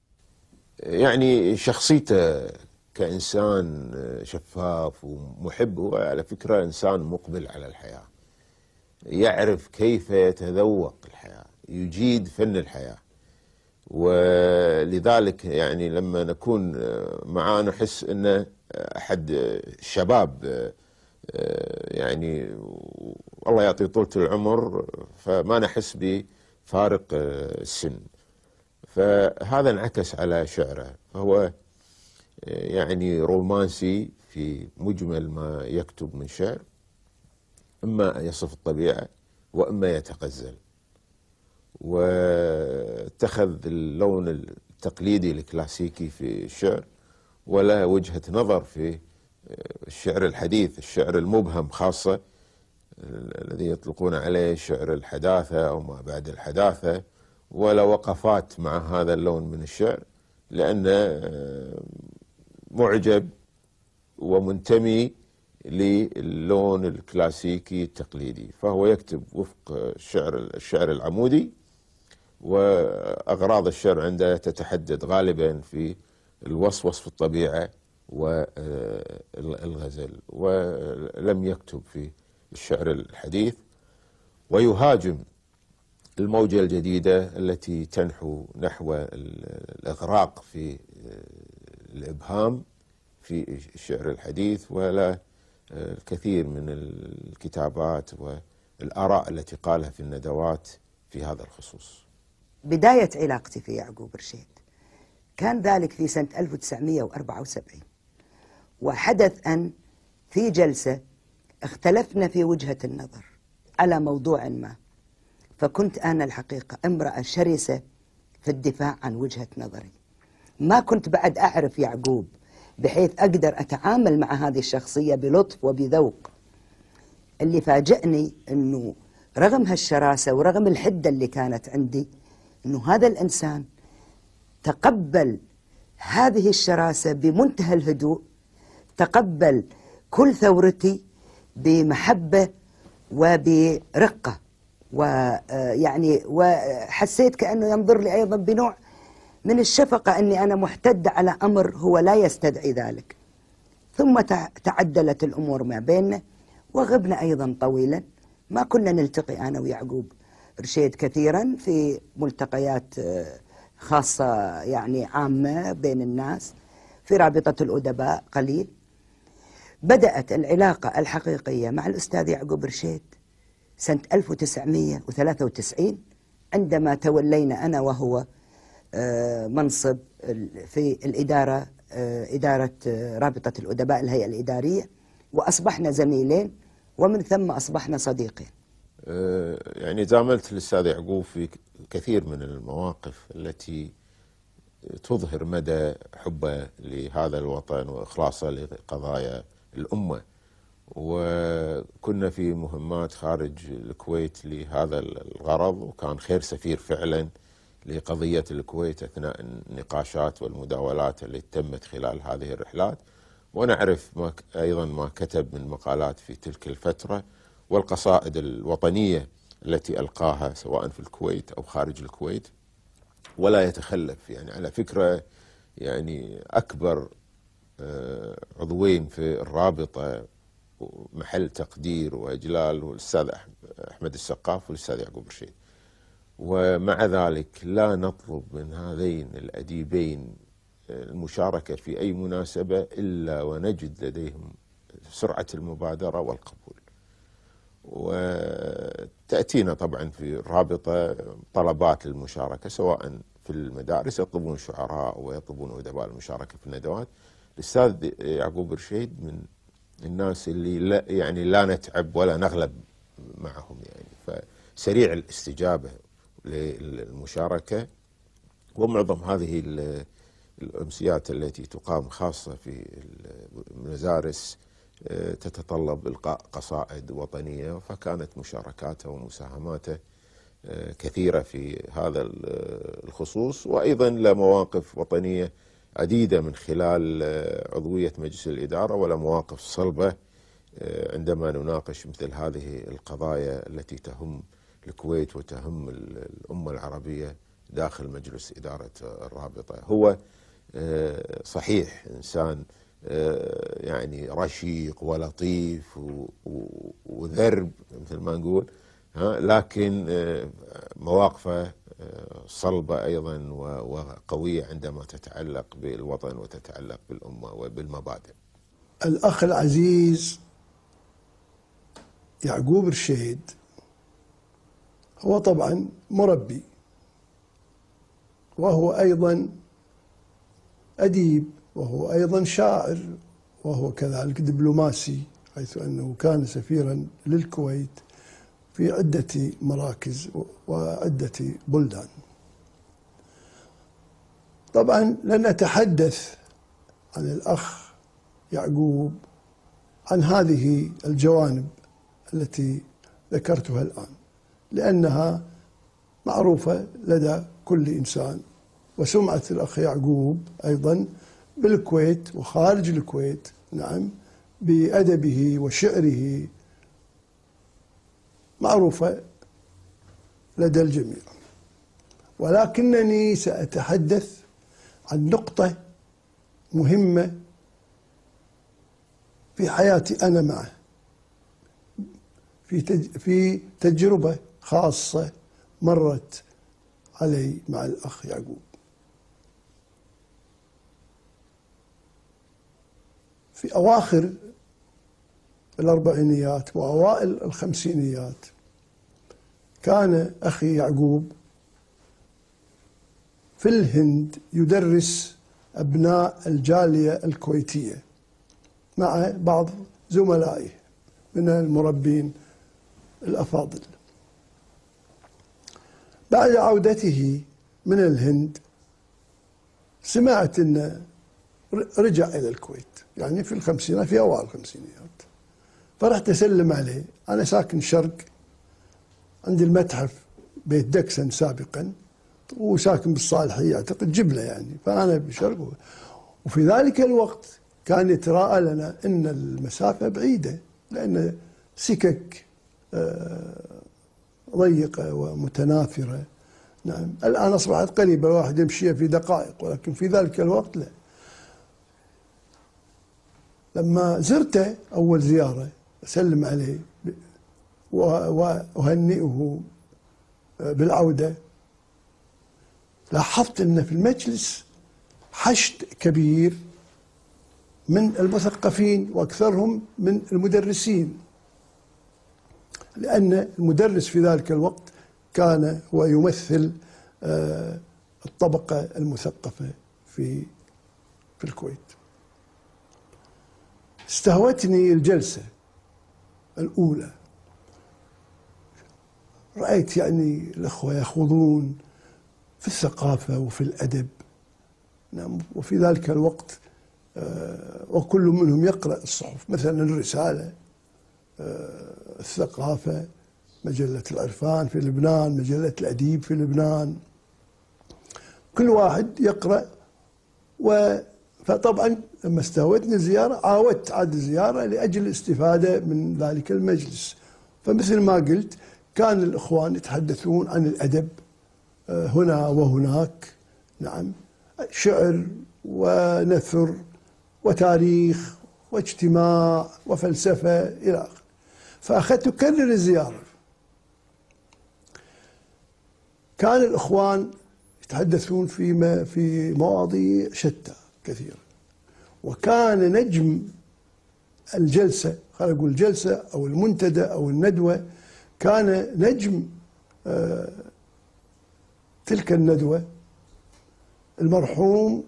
يعني شخصيته كإنسان شفاف ومحب، هو على فكرة إنسان مقبل على الحياة، يعرف كيف يتذوق الحياة، يجيد فن الحياة. ولذلك يعني لما نكون معاه نحس أنه أحد الشباب، يعني الله يعطي طولة العمر، فما نحس بفارق السن. فهذا انعكس على شعره، فهو يعني رومانسي في مجمل ما يكتب من شعر، إما يصف الطبيعة وإما يتغزل، واتخذ اللون التقليدي الكلاسيكي في الشعر، ولا وجهة نظر في الشعر الحديث، الشعر المبهم خاصة الذي يطلقون عليه شعر الحداثة أو ما بعد الحداثة، ولا وقفات مع هذا اللون من الشعر، لأنه معجب ومنتمي للون الكلاسيكي التقليدي، فهو يكتب وفق الشعر الشعر العمودي، وأغراض الشعر عنده تتحدد غالبا في الوصف، وصف الطبيعة والغزل، ولم يكتب في الشعر الحديث. ويهاجم الموجة الجديدة التي تنحو نحو الإغراق في الإبهام في الشعر الحديث، ولا الكثير من الكتابات الآراء التي قالها في الندوات في هذا الخصوص. بداية علاقتي في يعقوب رشيد كان ذلك في سنة ألف وتسعمئة وأربعة وسبعين، وحدث أن في جلسة اختلفنا في وجهة النظر على موضوع ما، فكنت أنا الحقيقة امرأة شرسة في الدفاع عن وجهة نظري. ما كنت بعد أعرف يعقوب بحيث أقدر أتعامل مع هذه الشخصية بلطف وبذوق. اللي فاجأني أنه رغم هالشراسة ورغم الحدة اللي كانت عندي، أنه هذا الإنسان تقبل هذه الشراسة بمنتهى الهدوء، تقبل كل ثورتي بمحبة وبرقة، ويعني وحسيت كأنه ينظر لي أيضا بنوع من الشفقة أني أنا محتدة على أمر هو لا يستدعي ذلك. ثم تعدلت الأمور ما بيننا وغبنا أيضا طويلا، ما كنا نلتقي أنا ويعقوب رشيد كثيرا في ملتقيات خاصة يعني عامة بين الناس، في رابطة الأدباء قليل. بدأت العلاقة الحقيقية مع الأستاذ يعقوب رشيد سنة ألف وتسعمئة وثلاثة وتسعين عندما تولينا أنا وهو منصب في الإدارة، إدارة رابطة الأدباء الهيئة الإدارية، وأصبحنا زميلين ومن ثم أصبحنا صديقين. يعني زاملت الأستاذ يعقوب في كثير من المواقف التي تظهر مدى حبه لهذا الوطن وإخلاصه لقضايا الأمة، وكنا في مهمات خارج الكويت لهذا الغرض، وكان خير سفير فعلا لقضية الكويت أثناء النقاشات والمداولات التي تمت خلال هذه الرحلات. ونعرف ما أيضا ما كتب من مقالات في تلك الفترة والقصائد الوطنية التي ألقاها سواء في الكويت أو خارج الكويت، ولا يتخلف. يعني على فكرة يعني أكبر عضوين في الرابطة محل تقدير وإجلال هو الأستاذ أحمد السقاف والأستاذ يعقوب رشيد، ومع ذلك لا نطلب من هذين الأديبين المشاركة في أي مناسبة إلا ونجد لديهم سرعة المبادرة والقبول. وتأتينا طبعا في الرابطة طلبات للمشاركة سواء في المدارس، يطلبون شعراء ويطلبون أدباء المشاركة في الندوات. الأستاذ يعقوب رشيد من الناس اللي لا يعني لا نتعب ولا نغلب معهم، يعني فسريع الاستجابة للمشاركة. ومعظم هذه الأمسيات التي تقام خاصة في المدارس تتطلب إلقاء قصائد وطنية، فكانت مشاركاته ومساهماته كثيرة في هذا الخصوص، وأيضا لمواقف وطنية عديدة من خلال عضوية مجلس الإدارة ولا مواقف صلبة عندما نناقش مثل هذه القضايا التي تهم الكويت وتهم الأمة العربية داخل مجلس إدارة الرابطة. هو صحيح إنسان يعني رشيق ولطيف وذرب مثل ما نقول، لكن مواقفه صلبة أيضا وقوية عندما تتعلق بالوطن وتتعلق بالأمة وبالمبادئ. الأخ العزيز يعقوب رشيد هو طبعا مربي، وهو أيضا أديب، وهو أيضا شاعر، وهو كذلك دبلوماسي، حيث أنه كان سفيرا للكويت في عدة مراكز وعدة بلدان. طبعا لن أتحدث عن الأخ يعقوب عن هذه الجوانب التي ذكرتها الآن، لأنها معروفة لدى كل إنسان. وسمعة الأخ يعقوب أيضا بالكويت وخارج الكويت، نعم، بأدبه وشعره معروفة لدى الجميع. ولكنني سأتحدث عن نقطة مهمة في حياتي أنا معه، في في تجربة خاصة مرت علي مع الأخ يعقوب. في أواخر الأربعينيات وأوائل الخمسينيات كان أخي يعقوب في الهند يدرس أبناء الجالية الكويتية مع بعض زملائه من المربين الأفاضل. بعد عودته من الهند سمعت أنه رجع إلى الكويت، يعني في الخمسينات، في أوائل الخمسينيات. فرحت أسلم عليه. أنا ساكن شرق، عندي المتحف بيت دكسن سابقا، وساكن بالصالحية أعتقد جبلة يعني، فأنا بشرق. وفي ذلك الوقت كان يتراءى لنا أن المسافة بعيدة، لأن سكك ضيقة ومتناثرة. نعم، الآن أصبحت قريبة، واحد يمشيها في دقائق، ولكن في ذلك الوقت لا. لما زرته أول زيارة أسلم عليه وأهنئه بالعودة، لاحظت أن في المجلس حشد كبير من المثقفين وأكثرهم من المدرسين، لأن المدرس في ذلك الوقت كان هو يمثل الطبقة المثقفة في في الكويت. استهوتني الجلسة الأولى، رأيت يعني الأخوة يخوضون في الثقافة وفي الأدب. نعم، وفي ذلك الوقت وكل منهم يقرأ الصحف، مثلا الرسالة، الثقافة، مجلة العرفان في لبنان، مجلة الأديب في لبنان، كل واحد يقرأ. و فطبعا لما استهوتني الزيارة عاودت عاد الزيارة لأجل الاستفادة من ذلك المجلس. فمثل ما قلت كان الإخوان يتحدثون عن الأدب هنا وهناك، نعم، شعر ونثر وتاريخ واجتماع وفلسفة إلى آخره. فأخذت أكرر الزيارة. كان الإخوان يتحدثون في في مواضيع شتى كثيرة، وكان نجم الجلسة، خلينا نقول الجلسة أو المنتدى أو الندوة، كان نجم آه تلك الندوة المرحوم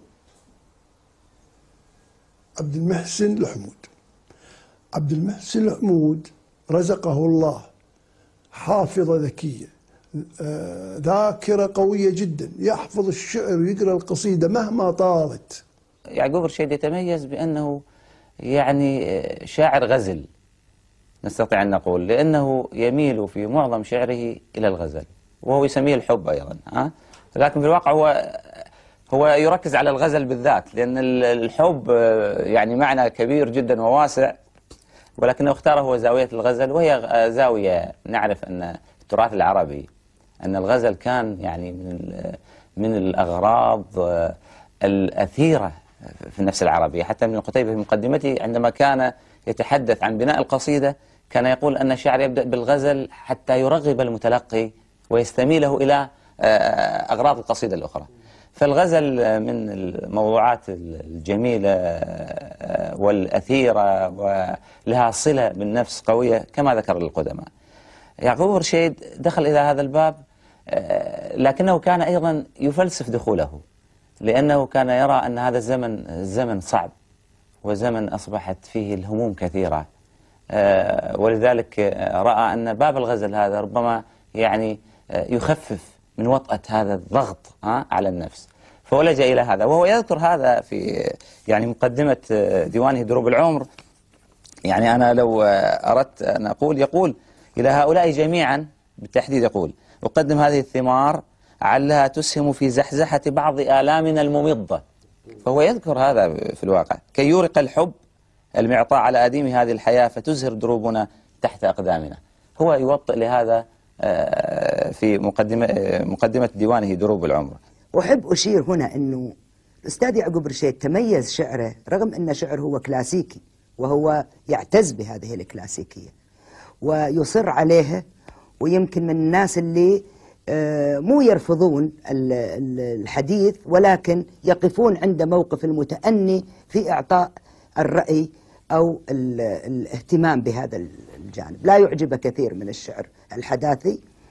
عبد المحسن الحمود. عبد المحسن الحمود رزقه الله حافظة ذكية، آه ذاكرة قوية جدا، يحفظ الشعر ويقرأ القصيدة مهما طالت. يعقوب رشيد يتميز بأنه يعني شاعر غزل، نستطيع أن نقول، لأنه يميل في معظم شعره إلى الغزل، وهو يسميه الحب أيضا، ها؟ لكن في الواقع هو هو يركز على الغزل بالذات، لأن الحب يعني معنى كبير جدا وواسع، ولكنه اختاره هو زاوية الغزل، وهي زاوية نعرف أن التراث العربي أن الغزل كان يعني من من الأغراض الأثيرة في النفس العربية. حتى ابن قتيبة في مقدمته عندما كان يتحدث عن بناء القصيدة كان يقول أن الشعر يبدأ بالغزل حتى يرغب المتلقي ويستميله إلى أغراض القصيدة الأخرى. فالغزل من الموضوعات الجميلة والأثيرة ولها صلة بالنفس قوية كما ذكر القدماء. يعقوب رشيد دخل إلى هذا الباب، لكنه كان أيضا يفلسف دخوله، لأنه كان يرى أن هذا الزمن زمن صعب، وزمن أصبحت فيه الهموم كثيرة، ولذلك رأى أن باب الغزل هذا ربما يعني يخفف من وطأة هذا الضغط على النفس، فولج إلى هذا. وهو يذكر هذا في يعني مقدمة ديوانه دروب العمر. يعني أنا لو أردت أن أقول، يقول إلى هؤلاء جميعا بالتحديد، يقول: أقدم هذه الثمار علها تسهم في زحزحة بعض آلامنا الممضة. فهو يذكر هذا في الواقع كي يورق الحب المعطاء على أديم هذه الحياة فتزهر دروبنا تحت أقدامنا. هو يوطئ لهذا في مقدمة مقدمة ديوانه دروب العمر. أحب أشير هنا أنه الأستاذ يعقوب رشيد تميز شعره، رغم أن شعره هو كلاسيكي وهو يعتز بهذه الكلاسيكية ويصر عليها، ويمكن من الناس اللي مو يرفضون الحديث ولكن يقفون عند موقف المتأني في إعطاء الرأي أو الاهتمام بهذا الجانب. لا يعجب كثير من الشعر الحداثي،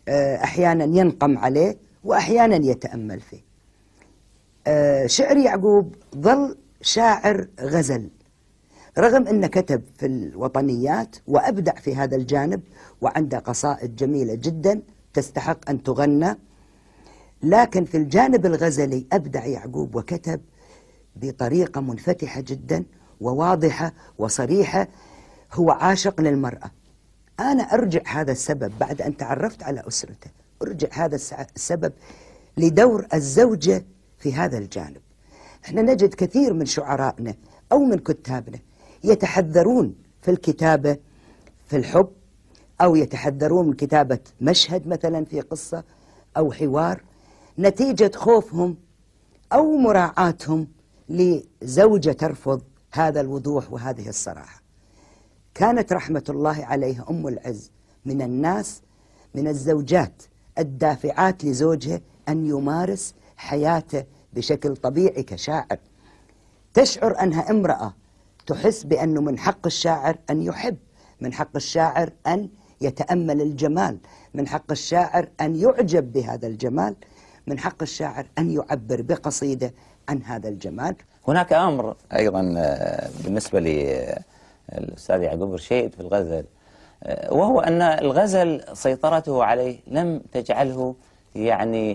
أحيانا ينقم عليه وأحيانا يتأمل فيه. شعر يعقوب ظل شاعر غزل، رغم أنه كتب في الوطنيات وأبدع في هذا الجانب وعنده قصائد جميلة جدا تستحق أن تغنى، لكن في الجانب الغزلي أبدع يعقوب وكتب بطريقة منفتحة جدا وواضحة وصريحة. هو عاشق للمرأة. أنا أرجع هذا السبب بعد أن تعرفت على أسرته، أرجع هذا السبب لدور الزوجة في هذا الجانب. احنا نجد كثير من شعرائنا أو من كتابنا يتحذرون في الكتابة في الحب، أو يتحذرون من كتابة مشهد مثلا في قصة أو حوار نتيجة خوفهم أو مراعاتهم لزوجة ترفض هذا الوضوح وهذه الصراحة. كانت رحمة الله عليها أم العز من الناس، من الزوجات الدافعات لزوجها أن يمارس حياته بشكل طبيعي كشاعر. تشعر أنها امرأة تحس بأنه من حق الشاعر أن يحب، من حق الشاعر أن يتأمل الجمال، من حق الشاعر أن يعجب بهذا الجمال، من حق الشاعر أن يعبر بقصيدة عن هذا الجمال. هناك أمر أيضا بالنسبة للأستاذ يعقوب رشيد في الغزل، وهو أن الغزل سيطرته عليه لم تجعله يعني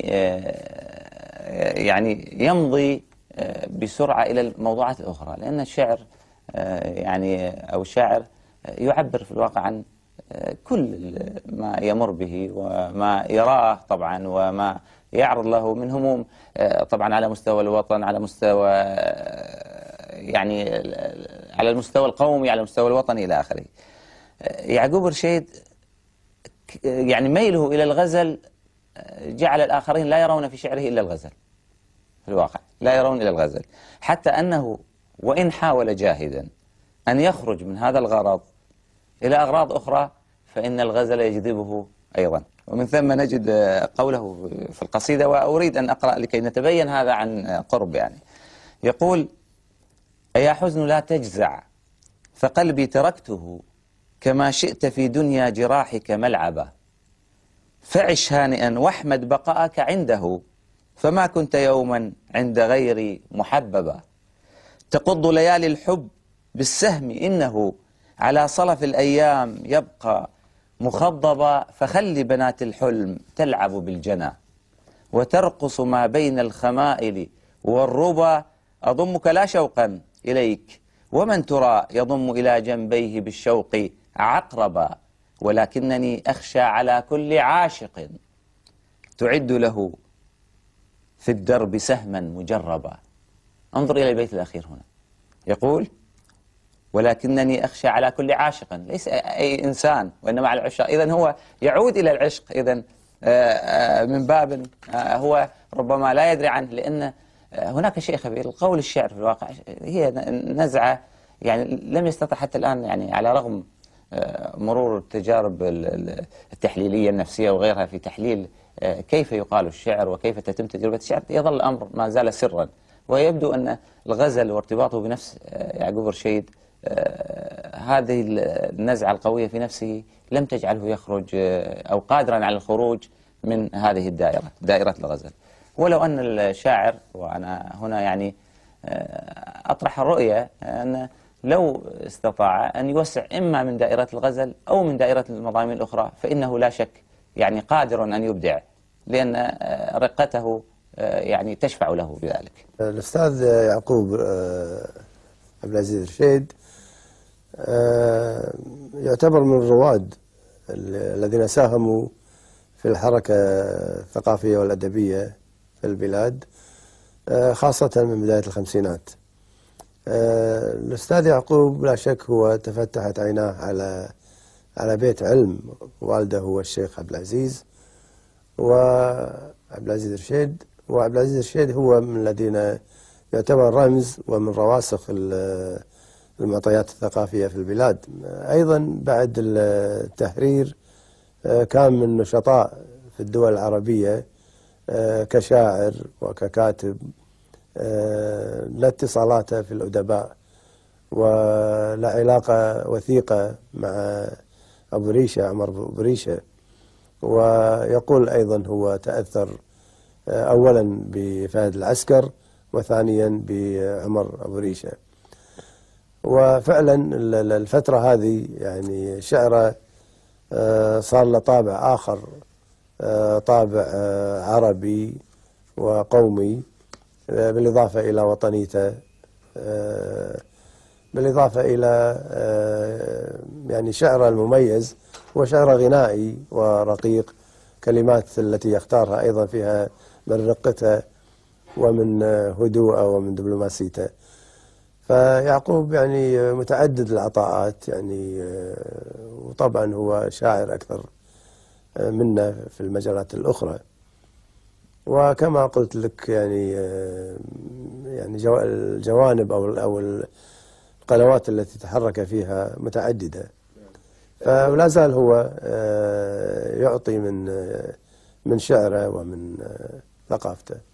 يعني يمضي بسرعة إلى الموضوعات الأخرى، لأن الشعر يعني أو الشاعر يعبر في الواقع عن كل ما يمر به وما يراه طبعا وما يعرض له من هموم، طبعا على مستوى الوطن، على مستوى يعني على المستوى القومي، على المستوى الوطني إلى آخره. يعقوب رشيد يعني ميله إلى الغزل جعل الآخرين لا يرون في شعره إلا الغزل، في الواقع لا يرون إلى الغزل، حتى أنه وإن حاول جاهدا أن يخرج من هذا الغرض إلى أغراض أخرى فإن الغزل يجذبه أيضا. ومن ثم نجد قوله في القصيدة، وأريد أن أقرأ لكي نتبين هذا عن قرب. يعني يقول: أيا حزن لا تجزع فقلبي تركته، كما شئت في دنيا جراحك ملعبا، فعش هانئا واحمد بقاءك عنده، فما كنت يوما عند غيري محببا، تقض ليالي الحب بالسهم إنه على صلف الأيام يبقى مخضبا، فخلي بنات الحلم تلعب بالجنى وترقص ما بين الخمائل والربا، أضمك لا شوقا إليك ومن ترى يضم إلى جنبيه بالشوق عقربا، ولكنني أخشى على كل عاشق تعد له في الدرب سهما مجربا. انظر إلى البيت الأخير هنا، يقول: ولكنني أخشى على كل عاشق، ليس أي إنسان وإنما على العشاق. إذن هو يعود إلى العشق، إذن من باب هو ربما لا يدري عنه، لأن هناك شيء خبير. القول الشعر في الواقع هي نزعة يعني لم يستطع حتى الآن، يعني على رغم مرور التجارب التحليلية النفسية وغيرها في تحليل كيف يقال الشعر وكيف تتم تجربة الشعر، يظل الأمر ما زال سرا. ويبدو أن الغزل وارتباطه بنفس يعقوب رشيد هذه النزعة القوية في نفسه لم تجعله يخرج أو قادرا على الخروج من هذه الدائرة، دائرة الغزل. ولو أن الشاعر، وأنا هنا يعني أطرح الرؤية، أن لو استطاع أن يوسع إما من دائرة الغزل أو من دائرة المضامين الأخرى فإنه لا شك يعني قادر أن يبدع، لأن رقته يعني تشفع له بذلك. الأستاذ يعقوب عبد العزيز رشيد يعتبر من الرواد الذين ساهموا في الحركة الثقافية والأدبية في البلاد، خاصة من بداية الخمسينات. الأستاذ يعقوب لا شك هو تفتحت عيناه على على بيت علم، والده هو الشيخ عبد العزيز وعبد العزيز رشيد، وعبد العزيز رشيد هو من الذين يعتبر رمز ومن رواسخ المعطيات الثقافية في البلاد. أيضا بعد التحرير كان من نشطاء في الدول العربية كشاعر وككاتب، لاتصالاته في الأدباء ولا علاقة وثيقة مع أبو ريشة، عمر أبو ريشة، ويقول أيضا هو تأثر أولا بفهد العسكر وثانيا بعمر أبو ريشة. وفعلا الفترة هذه يعني شعره صار له طابع آخر، طابع عربي وقومي، بالإضافة إلى وطنيته، بالإضافة إلى يعني شعره المميز وشعره غنائي ورقيق، كلمات التي يختارها أيضا فيها من رقته ومن هدوءه ومن دبلوماسيته. فيعقوب يعني متعدد العطاءات يعني، وطبعا هو شاعر أكثر منا في المجالات الأخرى. وكما قلت لك يعني يعني الجوانب أو أو القنوات التي تحرك فيها متعددة، فلا زال هو يعطي من من شعره ومن ثقافته.